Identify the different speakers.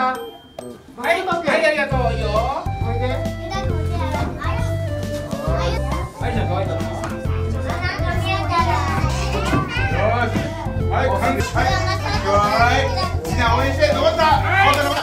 Speaker 1: はい、はい、ありがとう。いいよ。おいで。はい、じゃあ、可愛いだろ。はい、はい、はい、好きな応援して、残った。